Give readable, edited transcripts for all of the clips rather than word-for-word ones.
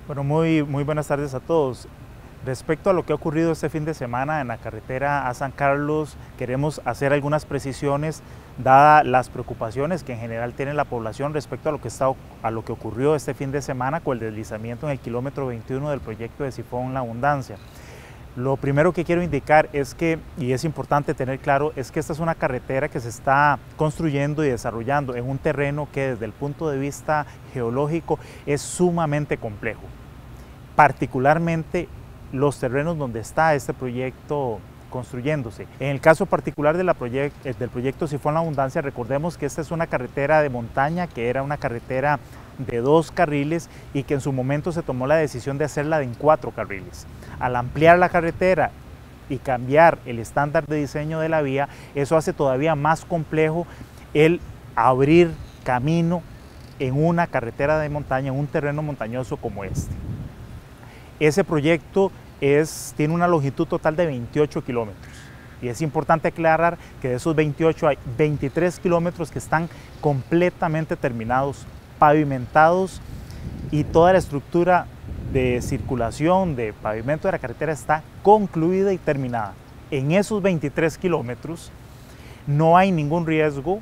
Bueno, muy buenas tardes a todos. Respecto a lo que ha ocurrido este fin de semana en la carretera a San Carlos, queremos hacer algunas precisiones dadas las preocupaciones que en general tiene la población respecto a lo que ocurrió este fin de semana con el deslizamiento en el kilómetro 21 del proyecto de Sifón La Abundancia. Lo primero que quiero indicar es que, y es importante tener claro, es que esta es una carretera que se está construyendo y desarrollando en un terreno que desde el punto de vista geológico es sumamente complejo. Particularmente los terrenos donde está este proyecto construyéndose. En el caso particular del proyecto Sifón La Abundancia, recordemos que esta es una carretera de montaña, que era una carretera de 2 carriles y que en su momento se tomó la decisión de hacerla en 4 carriles. Al ampliar la carretera y cambiar el estándar de diseño de la vía, eso hace todavía más complejo el abrir camino en una carretera de montaña, en un terreno montañoso como este. Ese proyecto tiene una longitud total de 28 kilómetros y es importante aclarar que de esos 28 hay 23 kilómetros que están completamente terminados, pavimentados, y toda la estructura de circulación de pavimento de la carretera está concluida y terminada. En esos 23 kilómetros no hay ningún riesgo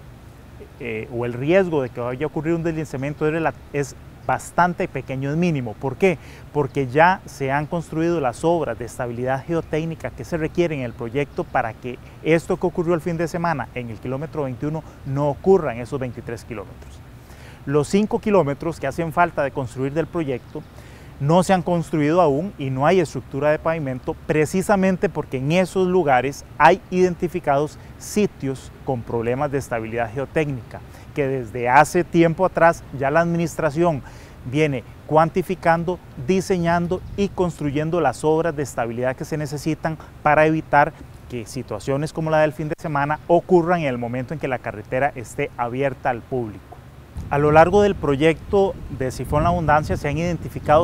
o el riesgo de que vaya a ocurrir un deslizamiento es bastante pequeño, es mínimo. ¿Por qué? Porque ya se han construido las obras de estabilidad geotécnica que se requieren en el proyecto para que esto que ocurrió el fin de semana en el kilómetro 21 no ocurra en esos 23 kilómetros. Los 5 kilómetros que hacen falta de construir del proyecto no se han construido aún y no hay estructura de pavimento, precisamente porque en esos lugares hay identificados sitios con problemas de estabilidad geotécnica que desde hace tiempo atrás ya la administración viene cuantificando, diseñando y construyendo las obras de estabilidad que se necesitan para evitar que situaciones como la del fin de semana ocurran en el momento en que la carretera esté abierta al público. A lo largo del proyecto de Sifón La Abundancia se han identificado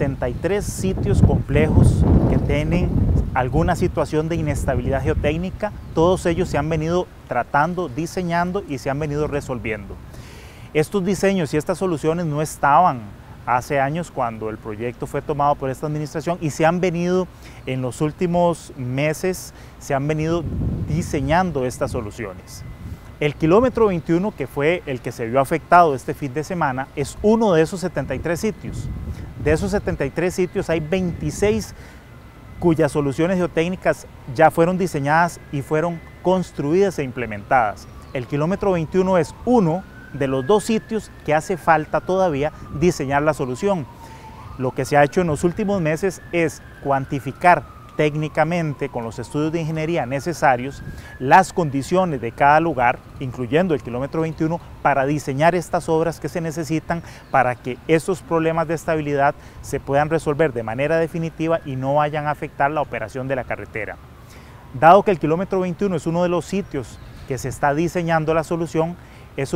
73 sitios complejos que tienen alguna situación de inestabilidad geotécnica. Todos ellos se han venido tratando, diseñando y se han venido resolviendo. Estos diseños y estas soluciones no estaban hace años cuando el proyecto fue tomado por esta administración y se han venido en los últimos meses, se han venido diseñando estas soluciones. El kilómetro 21, que fue el que se vio afectado este fin de semana, es uno de esos 73 sitios. De esos 73 sitios hay 26 cuyas soluciones geotécnicas ya fueron diseñadas y fueron construidas e implementadas. El kilómetro 21 es uno de los 2 sitios que hace falta todavía diseñar la solución. Lo que se ha hecho en los últimos meses es cuantificar técnicamente con los estudios de ingeniería necesarios las condiciones de cada lugar, incluyendo el kilómetro 21, para diseñar estas obras que se necesitan para que esos problemas de estabilidad se puedan resolver de manera definitiva y no vayan a afectar la operación de la carretera. Dado que el kilómetro 21 es uno de los sitios que se está diseñando la solución, es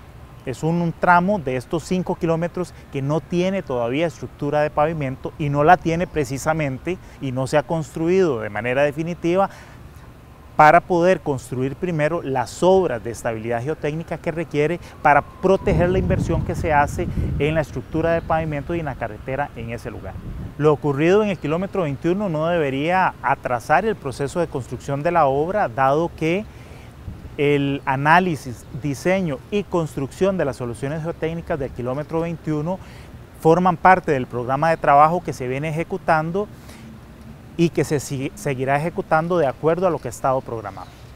un tramo de estos 5 kilómetros que no tiene todavía estructura de pavimento y no la tiene precisamente y no se ha construido de manera definitiva para poder construir primero las obras de estabilidad geotécnica que requiere para proteger la inversión que se hace en la estructura de pavimento y en la carretera en ese lugar. Lo ocurrido en el kilómetro 21 no debería atrasar el proceso de construcción de la obra, dado que el análisis, diseño y construcción de las soluciones geotécnicas del kilómetro 21 forman parte del programa de trabajo que se viene ejecutando y que se seguirá ejecutando de acuerdo a lo que ha estado programado.